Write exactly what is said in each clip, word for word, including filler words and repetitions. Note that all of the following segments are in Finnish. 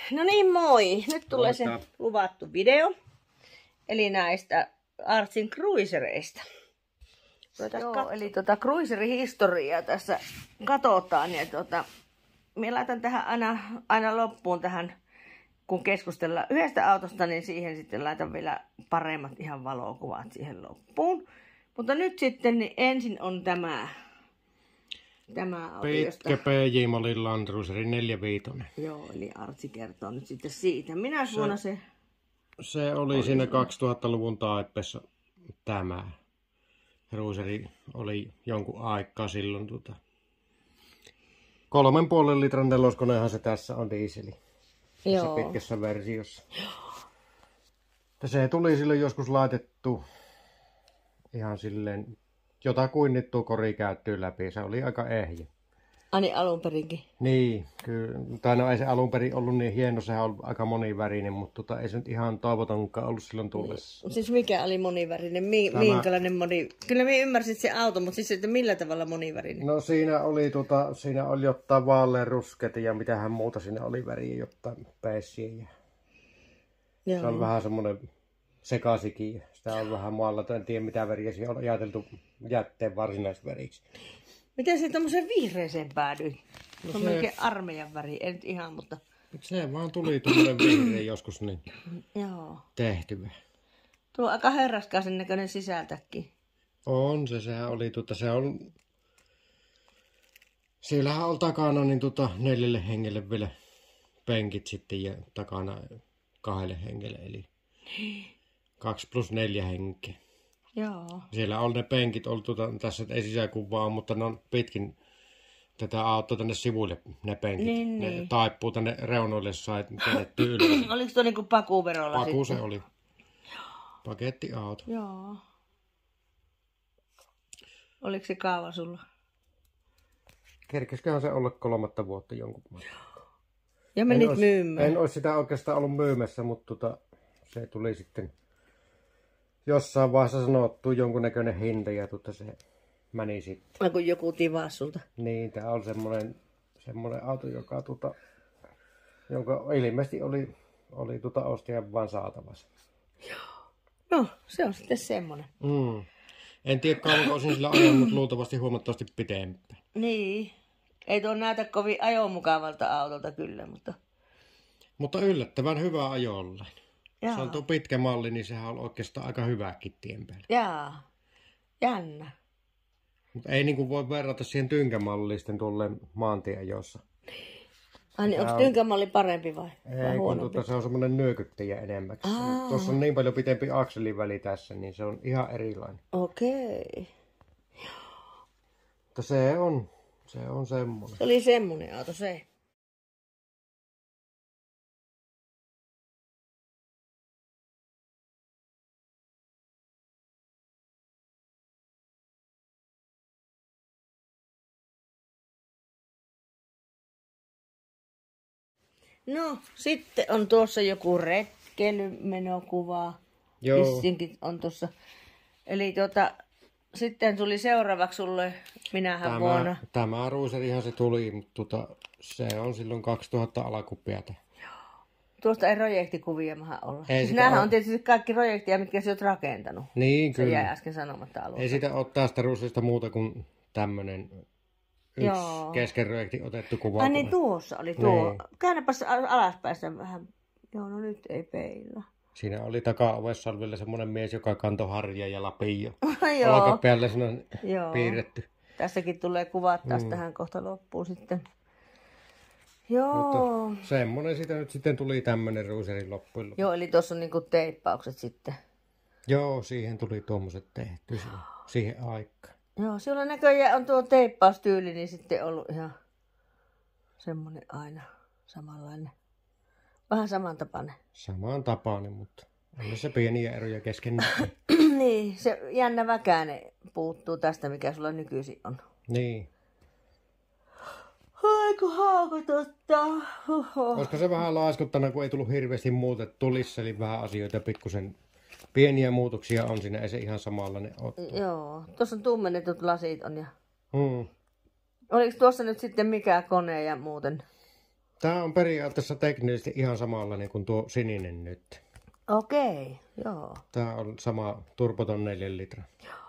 No niin, moi! Nyt tulee se luvattu video. Eli näistä Artsin cruisereista. Joo, kat... eli tota cruiserihistoriaa tässä katsotaan. Ja tota, minä laitan tähän aina, aina loppuun tähän, kun keskustellaan yhdestä autosta, niin siihen sitten laitan vielä paremmat ihan valokuvat siihen loppuun. Mutta nyt sitten niin ensin on tämä. Tämä auto, Pitkä P J-mallin Land Cruiser neljäkymmentäviisi. Joo, eli Artsi kertoo nyt sitten siitä. Minä vuonna se... Se oli, oli siinä kaksituhattaluvun taippeessa tämä. Cruiseri oli jonkun aikaa silloin. Tuota. Kolmen puolen litran neloskonehan se tässä on dieseli. Tässä Joo. pitkässä versiossa. Se tuli silloin joskus laitettu ihan silleen... jotakuinnittua kori käyttyy läpi. Se oli aika ehjä. Ani alun perinkin? Niin, kyllä. Tai no ei se alun perin ollut niin hieno, sehän on aika monivärinen, mutta tota, ei se nyt ihan toivotonkaan ollut silloin tullessa. Niin. Siis mikä oli monivärinen? Mi Tämä... Minkälainen moni... Kyllä minä ymmärsin se auto, mutta siis että millä tavalla monivärinen? No siinä oli, tota, siinä oli jotain vaaleanruskeita ja mitähän muuta siinä oli väriä, jotain peissiä. Ja... Se on vähän semmoinen sekasikin. Sitä on vähän maalla, en tiedä mitä väriä siinä on ajateltu jätteen varsinaisväriksi. Miten se tommosen vihreeseen päädyi? No se on melkein armeijan väri, ei nyt ihan, mutta... Se vaan tuli tommonen vihreä joskus niin Joo. tehtyvä. Tuo on aika herraskaisen näköinen sisältäkin. On se, sehän oli tuota, se on... Siellähän on takana niin tuota neljälle hengelle vielä penkit sitten ja takana kahdelle hengelle, eli... Kaksi plus neljä henkeä. Joo. Siellä on ne penkit ollut tuota, tässä ei sisäkuvaa, mutta ne on pitkin tätä autoa tänne sivuille ne penkit. Niin, ne niin. taippuu tänne reunoille sai käännetty ylös. Oliko tuo niinku pakuverolla Paku sitten? se oli. Pakettiauto. Joo. Oliko se kaava sulla? Kerkesiköhän se olla kolmatta vuotta jonkun. Ja menit myymään? En olisi sitä oikeastaan ollut myymässä, mutta tota, se tuli sitten jossain vaiheessa sanottu jonkunnäköinen hinta ja tuota se meni sitten. No kun joku tivasi sulta. Niin, tää on semmonen, semmonen auto, joka tuota, jonka ilmeisesti oli, oli tuota ostajan vaan saatavassa. Joo. No, se on sitten semmonen. Mm. En tiedä kauanko olisin sillä ajanut, mutta luultavasti huomattavasti pitempään. Niin. Ei tuo näytä kovin ajomukavalta autolta kyllä, mutta... Mutta yllättävän hyvä ajolle. Jaa. Se on tuo pitkä malli, niin sehän on oikeastaan aika hyväkin tien päällä. Jaa, jännä. Mutta ei niinku voi verrata siihen tynkämalliin sitten tuolle maantieajossa. Ai niin, onko tynkämalli parempi vai? Ei, vai kun tuota, se on semmoinen nyökyttäjä enemmäksi. Tuossa on niin paljon pitempi akseliväli tässä, niin se on ihan erilainen. Okei. Okay. Mutta se on, se on semmoinen. Se oli semmoinen auto se. No, sitten on tuossa joku retkeilymenokuvaa. Joo. Vissinkin on tuossa. Eli tuota, sitten tuli seuraavaksi sulle minähän tämä, vuonna. Tämä cruiserihan se tuli, mutta tuota, se on silloin kaksituhatta alkupäätä. Joo. Tuosta ei projektikuvia maha olla. Ei siis nämähän ole. on tietysti kaikki projekteja, mitkä sä oot rakentanut. Niin, se kyllä. jäi äsken sanomatta alussa. Ei sitä ole tästä cruiserista muuta kuin tämmönen yksi Joo. keskenprojekti otettu kuva. Ai niin, tuossa oli tuo. Niin. Käännäpäs alaspäin vähän. Joo, no nyt ei peillä. Siinä oli taka-ovessa vielä semmoinen mies, joka kantoi harja ja lapio. Joo. Olkapäälle siinä on Joo. piirretty. Tässäkin tulee kuvat taas mm. tähän kohta loppuun sitten. Joo. Mutta semmonen siitä nyt sitten tuli tämmönen cruiserin loppuun. Joo, eli tuossa on niinku teippaukset sitten. Joo, siihen tuli tuommoiset tehty siihen aikaan. Joo, siellä näköjään on tuo teippaustyyli, niin sitten ollut ihan semmonen aina samanlainen. Vähän samantapainen. Samantapainen, mutta on se pieniä eroja kesken. Niin, se jännä väkäinen puuttuu tästä, mikä sulla nykyisin on. Niin. Aiku haukot ottaa. Olisiko se vähän laiskuttanut, kun ei tullut hirveästi muutettu lisää, eli vähän asioita, pikkusen pieniä muutoksia on siinä, ei se ihan samanlainen ole. Joo, tuossa on tummennetut lasit on ja... Hmm. Oliko tuossa nyt sitten mikä kone ja muuten? Tää on periaatteessa teknisesti ihan samanlainen kuin tuo sininen nyt. Okei, joo. Tää on sama turboton neljän litran.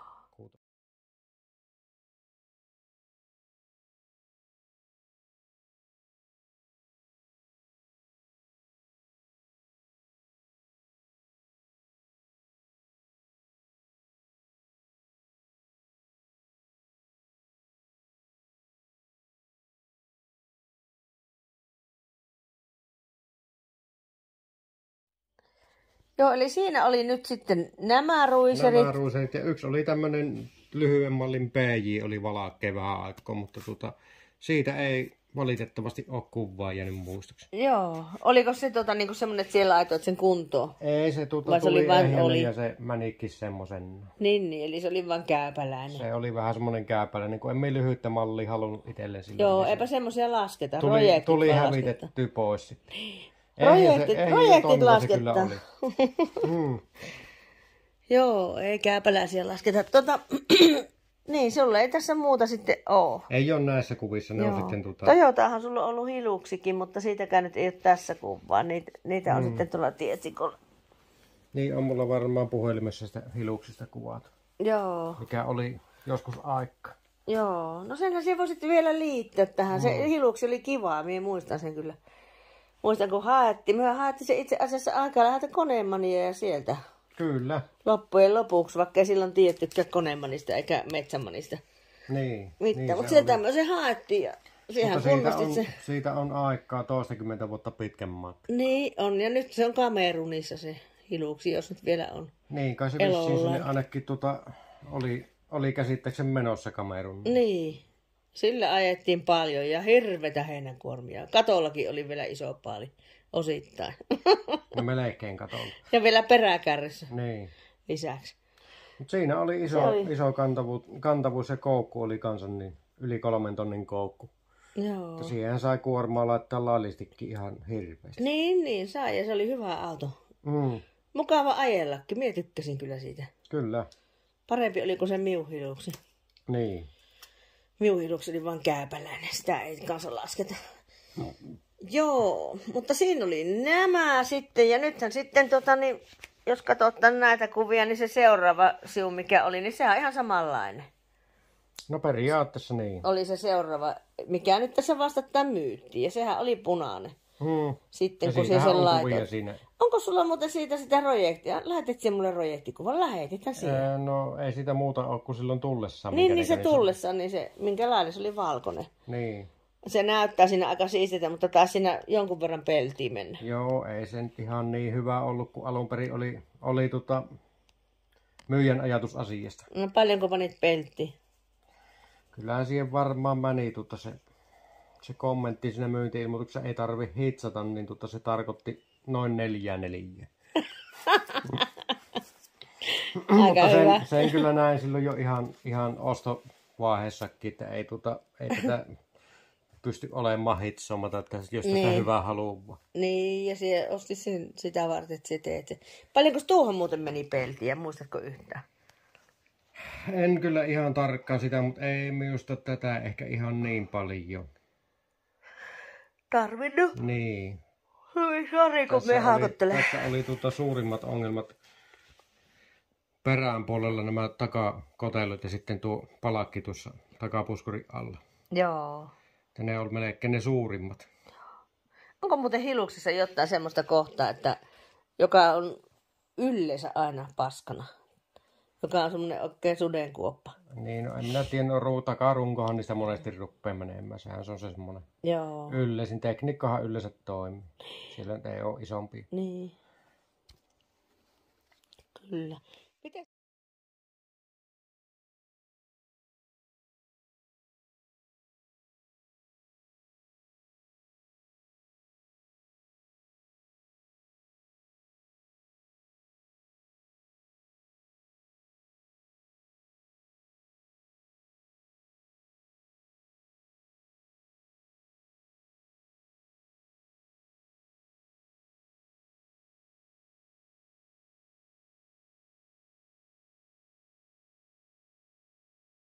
Joo, eli siinä oli nyt sitten nämä ruiserit. Nämä ruiserit ja yksi oli tämmönen lyhyen mallin P J, oli valakea vähän aikaa, mutta tuota, siitä ei valitettavasti ole kuvaa jäänyt muistoksi. Joo, oliko se tota, niinku semmonen, että siellä laitoit sen kuntoon? Ei, se tuota Vai se tuli oli vain ehjänä oli? Ja se menikin semmosen. Niin, niin, eli se oli vaan kääpäläinen. Se oli vähän semmonen kääpäläinen, kun emme lyhyttä mallia halunnut itselleen silloin. Joo, niin eipä semmosia lasketa. Tuli, Projektit tuli vaan hävitetty lasketta. pois sitten. Projektit, Ehjä se- projektit ehjä se kyllä lasketta. oli. Mm. Joo, ei kääpäläisiä lasketa. Tota, niin, sulla ei tässä muuta sitten oo. Ei ole näissä kuvissa, ne Joo. on sitten tuota... Toyotahan sulla on ollut hiluksikin, mutta siitäkään nyt ei ole tässä kuvaa. Niitä, niitä on Mm. sitten tuolla tietsikolla. Niin on mulla varmaan puhelimessa sitä hiluksista kuvat, Joo, mikä oli joskus aika. joo. No senhän se voisit vielä liittää tähän. Mm. Se hiluksi oli kivaa, minä muistan sen kyllä. Muistan kun haettiin. Me haettiin se itse asiassa aika läheltä Koneemania ja sieltä Kyllä, loppujen lopuksi, vaikka ei silloin tiettykään Koneemanista eikä Metsämanista niin. mitään. niin Mutta se se oli. tämmöisen haettiin ja siihen Mutta siitä kunnostit on, se. siitä on aikaa toistakymmentä vuotta pitkän matka. Niin on, ja nyt se on Kamerunissa se hiluksi, jos nyt vielä on. Niin, kai se vissiin Elolla. sinne ainakin tuota, oli, oli käsittääkseni menossa Kamerun. Niin, sillä ajettiin paljon ja hirvetä heinänkuormia. Katollakin oli vielä iso paali osittain. No melkein katolla. Ja vielä peräkärryssä Niin. lisäksi. Mut siinä oli iso, Se oli- iso kantavuus, kantavuus ja koukku oli kanssa niin yli kolmen tonnin koukku. Joo. Ja siihen sai kuormaa laittaa laillistikin ihan hirveästi. Niin, niin sai ja se oli hyvä auto. Mm, Mukava ajellakin, minä tykkäsin kyllä siitä. kyllä, Parempi oli kuin se miuhiluksi. niin. Miuhiluksi oli vaan kääpäläinen, sitä ei kanssa lasketa. Joo, mutta siinä oli nämä sitten ja nythän sitten tota niin, jos katsot näitä kuvia, niin se seuraava sivu mikä oli, niin se on ihan samanlainen. No periaatteessa niin. Oli se seuraava, mikä nyt tässä vastakkain myyttiin ja sehän oli punainen. Mm. Sitten Ja kun se siitähän sen on kuvia laitoit. siinä. Onko sulla muuten siitä sitä projektia? Lähetit sen mulle projektikuvan? Lähetithän siihen. Ää, no ei sitä muuta ole kuin silloin tullessa. Niin, niin se näköinen tullessa, niin se, minkälainen se oli valkoinen. Niin. Se näyttää siinä aika siistiltä, mutta taas siinä jonkun verran peltiin mennä. Joo, ei se nyt ihan niin hyvä ollut, kun alun perin oli, oli tota, myyjän ajatus asiasta. No paljonko panit pelttiin? Kyllähän siihen varmaan meni tota se, se kommentti siinä myynti-ilmoituksessa ei tarvi hitsata, niin tota se tarkoitti noin neljää neliä. Aika Mutta hyvä. sen, sen kyllä näin silloin jo ihan, ihan ostovaiheessakin, että ei, tota, ei tätä pysty olemaan hitsomatta, että jos tätä Niin. hyvää haluaa. Niin, ja se osti sen, sitä varten, että se teet sen. Paljonko tuohon muuten meni peltiä, muistatko yhtään? En kyllä ihan tarkkaan sitä, mutta ei minusta tätä ehkä ihan niin paljon. Tarvinnut. Niin. Hyi, sori, kun me oli, haakottelen. tässä oli tuota suurimmat ongelmat perään puolella nämä takakotelot ja sitten tuo palakki tuossa takapuskurin alla. Joo. Ja ne oli melkein ne suurimmat. Onko muuten hiluksissa jotain semmoista kohtaa, että joka on yleensä aina paskana? Joka on semmoinen oikein sudenkuoppa. Niin, no en minä tiedä, no ruu- takarunkohan niistä monesti rupeaa menemään. Sehän se on se semmoinen Joo. yleisin. Tekniikkahan yleensä toimii. Siellä nyt ei ole isompia. Niin. Kyllä. Miten?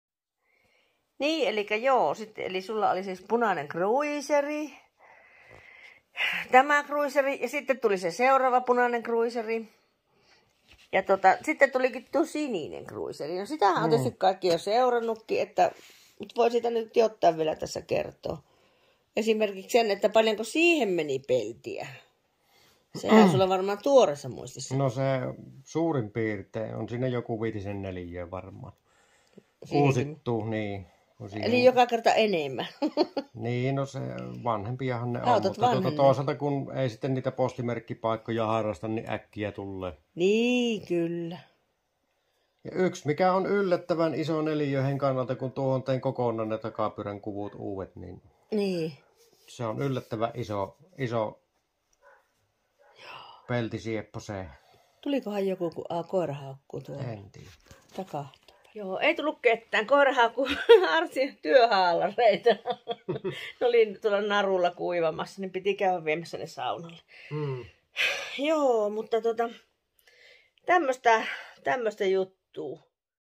Niin, eli joo, sitten, eli sulla oli siis punainen cruiseri. tämä cruiseri ja sitten tuli se seuraava punainen cruiseri. Ja tota, sitten tulikin tuo sininen cruiseri. No sitähän on tietysti kaikki jo seurannutkin, että, mutta voi sitä nyt jotain vielä tässä kertoa. Esimerkiksi sen, että paljonko siihen meni peltiä. Sehän on sulla varmaan tuoreessa muistissa. No se suurin piirtein on siinä joku viitisen neliöä varmaan. Uusittu, niin. Siihen... Eli joka kerta enemmän. Niin, no se vanhempiahan ne on, Autot mutta tuota, toisaalta kun ei sitten niitä postimerkkipaikkoja harrasta, niin äkkiä tulee. Niin, kyllä. Ja yksi, mikä on yllättävän iso neliöhen kannalta, kun tuohon tein kokonaan ne takapyrän kuvut uudet, niin, niin. Se on yllättävän iso, iso peltisieppo se. Tulikohan joku, kun a, koira haukkuu tuolla? En tiedä. Takahtuu. Joo, ei tullut ketään. Koira haukkuu Artsin työhaalareita. Ne oli tuolla narulla kuivamassa, niin piti käydä viemässä ne saunalle. Mm. Joo, mutta tota, tämmöstä, tämmöstä juttua.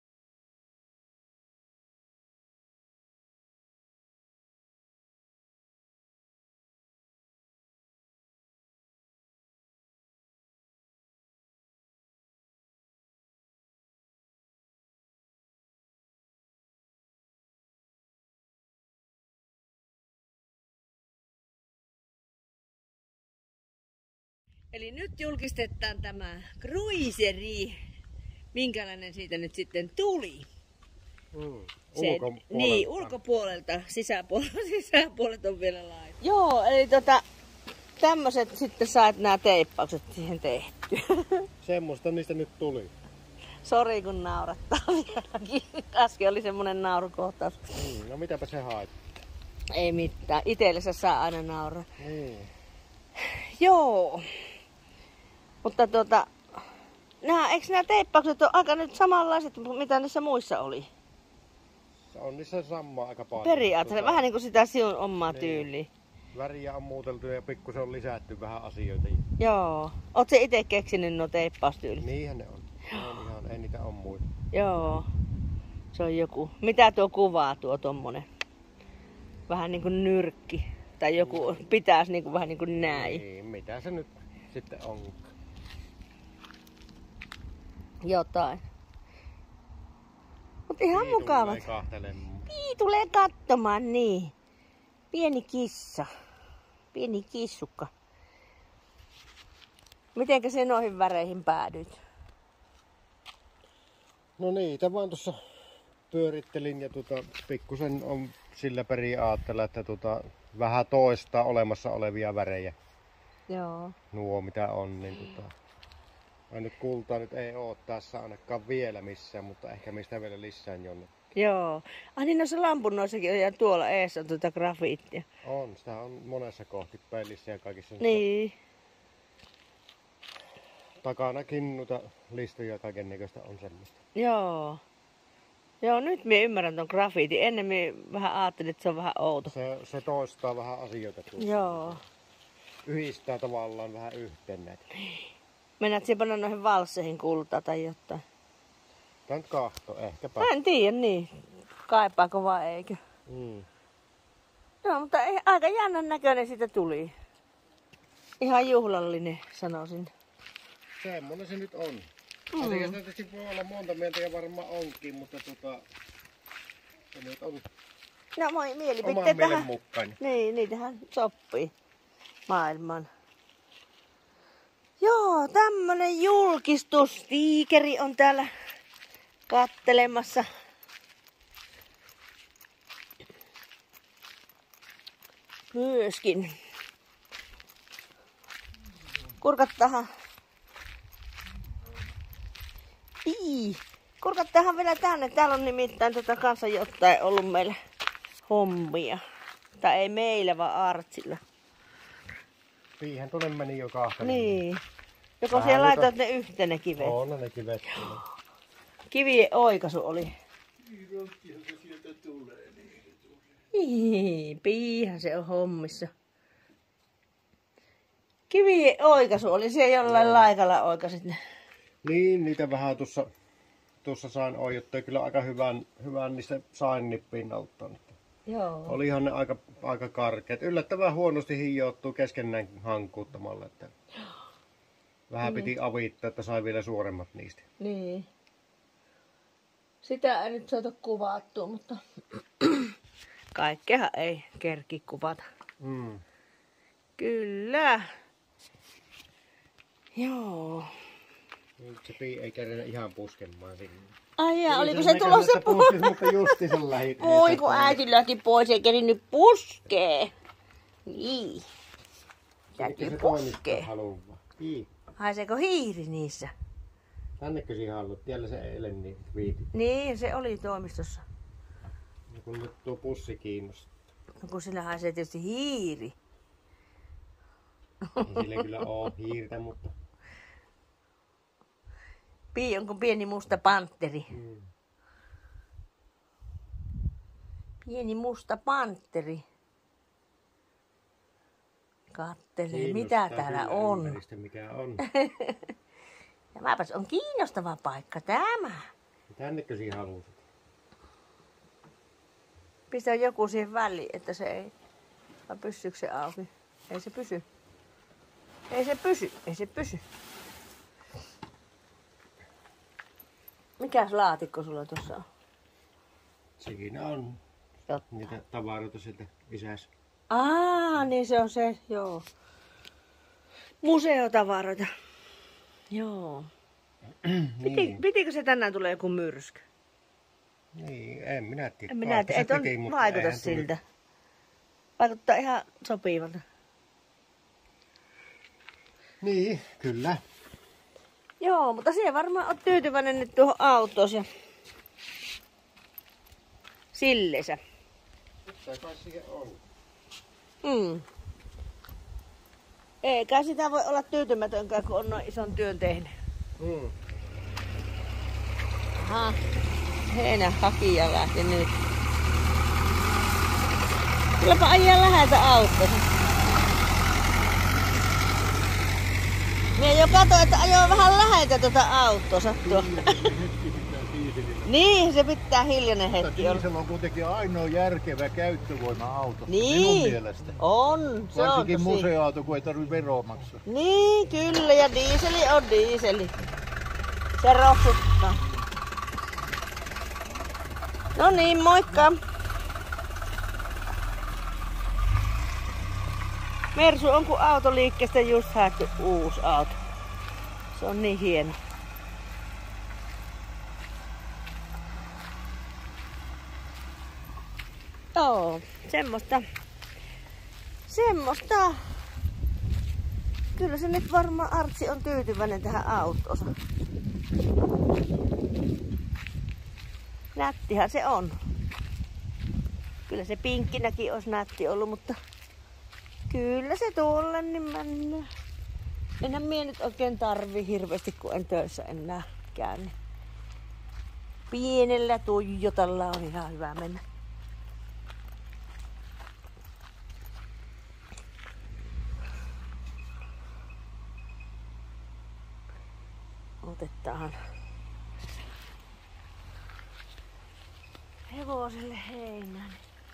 Eli nyt julkistetaan tämä cruiseri. Minkälainen siitä nyt sitten tuli? Mm, Se, ulkopuolelta. Niin, ulkopuolelta. Sisäpuolelta, sisäpuolet on vielä laitettu. Joo, eli tota, tämmöset sitten sait nämä teippaukset siihen tehty. Semmoista niistä nyt tuli. Sori kun naurattaa vieläkin. Äsken oli semmonen naurukohtaus. Mm, no mitäpä se haet? Ei mitään. Itellensä saa aina nauraa. Niin. Joo. Mutta tuota, nää, eikö nämä teippaukset ole aika nyt samanlaiset, mitä niissä muissa oli? Se on niissä samaa aika paljon. Periaatteessa, tota... vähän niin kuin sitä sinun omaa niin. tyyliä. Väriä on muuteltu ja pikkusen on lisätty vähän asioita. Joo. Oot se itse keksinyt nuo teippaustyylit? Niinhän ne on. Ne on ihan, ei niitä on muita. Joo. Se on joku. Mitä tuo kuvaa tuo tommonen? Vähän niin kuin nyrkki. Tai joku pitäisi niin kuin, vähän niin kuin näin. Niin, mitä se nyt sitten on? Jotain. Mut ihan Pii mukavat. Pii tulee katsomaan, niin. Pieni kissa. Pieni kissukka. Mitenkä se noihin väreihin päädyit? No niitä vaan tuossa pyörittelin ja tota, pikkusen on sillä periaatteella, että tota, vähän toistaa olemassa olevia värejä. Joo. Nuo mitä on, niin tota, nyt kultaa nyt ei oo tässä ainakaan vielä missään, mutta ehkä mistä vielä lisään jonnekin. Joo. Ah niin, noissa lampunnoissakin on ja tuolla eessä on tuota grafiittia. On, sitä on monessa kohti pelissä ja kaikissa. Niin. Takanakin noita listoja ja kaiken näköistä on semmoista. Joo. Joo, nyt minä ymmärrän ton grafiitin. Ennen minä vähän ajattelin, että se on vähän outo. Se, se toistaa vähän asioita tuossa. Joo. Yhdistää tavallaan vähän yhteen näitä. Mennään siihen panna noihin valsseihin kultaa tai jotain. Tää nyt kahto, ehkäpä. Mä en tiedä, niin. Kaipaako vai eikö? Mm. No, mutta ei, aika jännän näköinen siitä tuli. Ihan juhlallinen, sanoisin. Semmonen se nyt on. Mm. Asiasta tietysti voi olla monta mieltä ja varmaan onkin, mutta tota, se nyt on no moi, oman mielipiteet mielen tähän. mukainen. Niin, niitähän sopii maailmaan. Joo, tämmönen julkistus. Tiikeri on täällä kattelemassa. Myöskin. Kurkattahan. Ii. Kurkattahan vielä tänne. Täällä on nimittäin tota kanssa jotain ollut meillä hommia. Tai ei meillä, vaan Artsilla. Siihen tuonne meni jo kahta. Niin. Joko siellä laitat ne yhteen ne kivet? On ne kivet. Kivien oikaisu oli. Niin, piihän se on hommissa. Kivien oikaisu oli siellä jollain no. Laikalla oikaisit ne. Niin, niitä vähän tuossa tuossa sain oijuttua. Kyllä aika hyvän, hyvän niistä sain pinnalta. Joo. Olihan ne aika, aika karkeat. Yllättävän huonosti hiioutuu keskenään hankkuuttamalla. Että vähän niin. piti avittaa, että sai vielä suoremmat niistä. Niin. Sitä ei nyt saatu kuvattua, mutta kaikkea ei kerki kuvata. Mm. Kyllä. Joo. Se pii ei käydä ihan puskemaan sinne. Ai jaa, oliko se tulossa pois? Mutta justi sen lähit. Oi kun äiti lähti pois, ei kerinyt puskee. Niin. Täytyy puskee. Haiseeko hiiri niissä? Tännekö siihen haluat? Tiellä se eilen niin viiti. Niin, se oli toimistossa. No kun nyt tuo pussi kiinnostaa. No kun sillä haisee tietysti hiiri. Ei sillä kyllä oo hiirtä, mutta... Pii on kuin pieni musta pantteri. Mm. Pieni musta pantteri. Kattelee, mitä täällä on. Ympäristö, mikä on. Tämäpäs on kiinnostava paikka tämä. Tännekö siihen halusit? Pistä joku siihen väliin, että se ei... Vai pysyykö se auki? Ei se pysy. Ei se pysy, ei se pysy. Mikäs laatikko sulla tuossa on? Siinä on Jotta. niitä tavaroita sieltä isässä. Aa, niin se on se, joo. Museotavaroita. Joo. Piti, Niin. pitikö se tänään tulee joku myrsky? Niin, en minä tiedä. En minä tiedä, ei ton piti, mutta vaikuta eihän tuli- siltä. Vaikuttaa ihan sopivalta. Niin, kyllä. Joo, mutta siihen varmaan oot tyytyväinen nyt tuohon autoon ja sillesä. Mitä kai siihen on? Mm. Eikä sitä voi olla tyytymätönkään, kun on noin ison työn tehnyt. Mm. Aha, heinähakija lähti nyt. Kylläpä ajaa läheltä autossa. Minä jo katsoin, että ajoin vähän läheltä tuota autossa tuo. Niin, se pitää hiljainen hetki olla. Diesel on kuitenkin ainoa järkevä käyttövoima-auto, Niin, minun mielestä. on. Se Varsinkin on tosi. museoauto, kun ei tarvitse veroa maksaa. Niin, kyllä, ja diiseli on diiseli. Se roksuttaa. No niin, moikka. Mersu on kun autoliikkeestä just haettu uusi auto. Se on niin hieno. Joo, semmoista. Semmoista. Kyllä se nyt varmaan Artsi on tyytyväinen tähän autoonsa. Nättihän se on. Kyllä se pinkkinäkin olisi nätti ollut, mutta kyllä se tuolle niin mennään. Enhän minä nyt oikein tarvii hirveästi, kun en töissä enää käy. Pienellä Toyotalla on ihan hyvä mennä. Otetaan hevoselle heinää.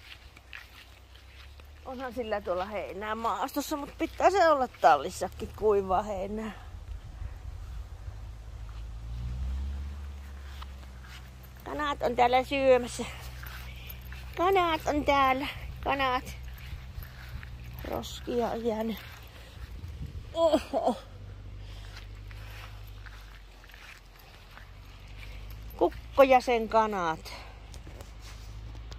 Onhan sillä tuolla heinää maastossa, mutta pitää se olla tallissakin kuivaa heinää. Kanat on täällä syömässä. Kanat on täällä. Kanat. Roskia on jäänyt. Oho. Kukko ja sen kanat.